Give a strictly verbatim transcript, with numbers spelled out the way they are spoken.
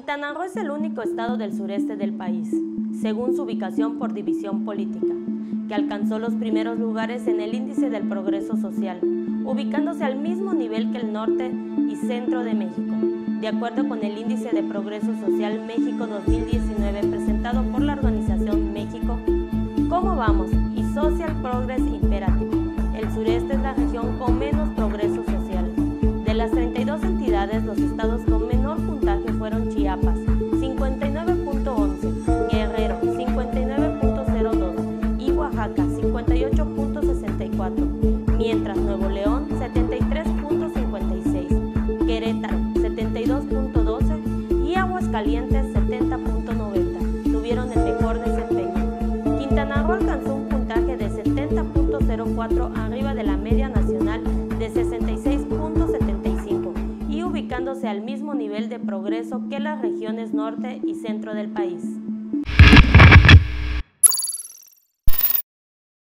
Quintana Roo es el único estado del sureste del país, según su ubicación por división política, que alcanzó los primeros lugares en el índice del progreso social, ubicándose al mismo nivel que el norte y centro de México, de acuerdo con el índice de progreso social México dos mil diecinueve presentado por la organización México, ¿Cómo vamos? Y Social Progress Imperative. El sureste es la región con menos progreso social. De las treinta y dos entidades, los estados con menor puntaje fueron Chiapas, cincuenta y nueve punto once, Guerrero, cincuenta y nueve punto cero dos y Oaxaca, cincuenta y ocho punto sesenta y cuatro, mientras Nuevo León, setenta y tres punto cincuenta y seis, Querétaro, setenta y dos punto doce y Aguascalientes, setenta punto noventa, tuvieron el mejor desempeño. Quintana Roo alcanzó un puntaje de setenta punto cero cuatro arriba de la media nacional de sesenta y seis punto setenta y cinco y ubicándose al mismo nivel de progreso que las regiones norte y centro del país.